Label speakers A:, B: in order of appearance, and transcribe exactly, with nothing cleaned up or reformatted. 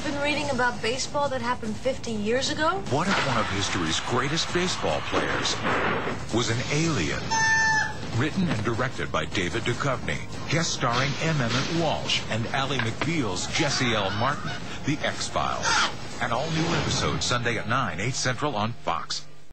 A: you've been reading about baseball that happened fifty years ago?
B: What if one of history's greatest baseball players was an alien? Written and directed by David Duchovny. Guest starring M. Emmett Walsh and Ally McBeal's Jesse L. Martin. The X-Files. An all-new episode Sunday at nine, eight Central on Fox.